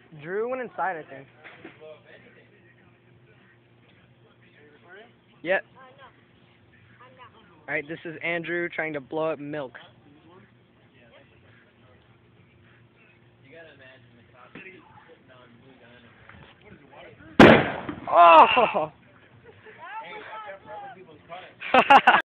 Drew went inside, I think. Yep. Alright, this is Andrew trying to blow up milk. Oh!